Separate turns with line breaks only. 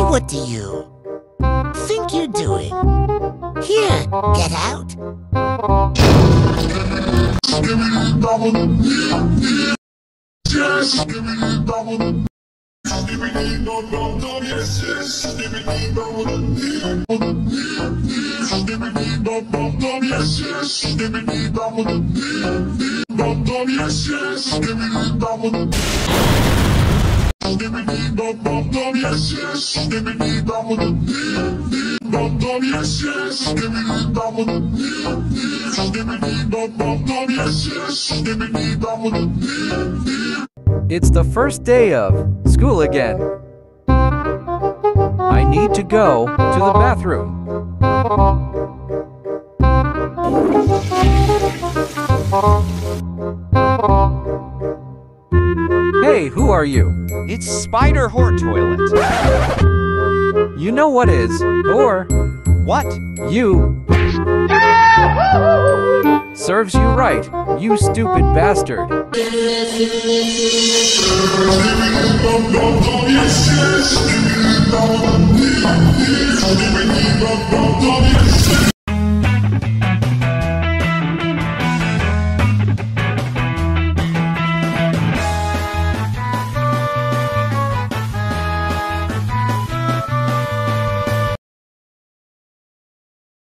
What do you think you're doing? Here, get out.
It's the first day of school again. I need to go to the bathroom. Hey, who are you?
It's Spider Hort Toilet.
You know what is, or
What?
you. Serves you right, you stupid bastard.